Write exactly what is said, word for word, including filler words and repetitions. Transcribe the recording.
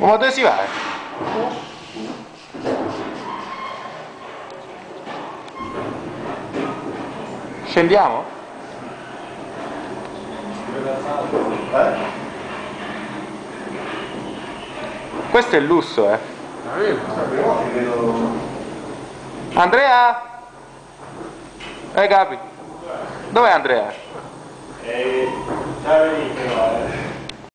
Ma dove si va? Scendiamo? Eh? Questo è il lusso, eh. Andrea? Eh capi? Dov'è Andrea? Eh, già venite,